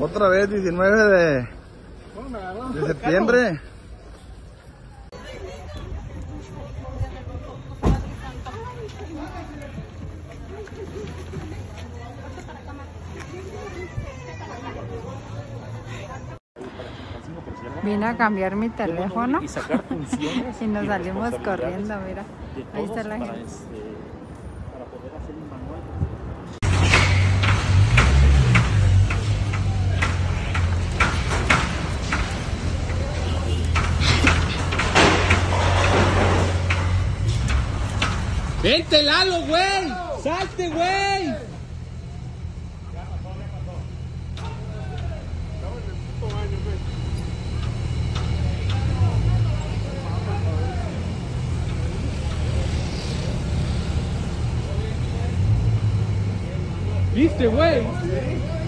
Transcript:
Otra vez 19 de septiembre. Vine a cambiar mi teléfono y sacar funciones y nos salimos responsabilidades corriendo, mira. de Ahí todos está la para, gente. para poder hacer un manual. ¡Vente, Lalo, güey! ¡Salte, güey! ¿Viste, güey?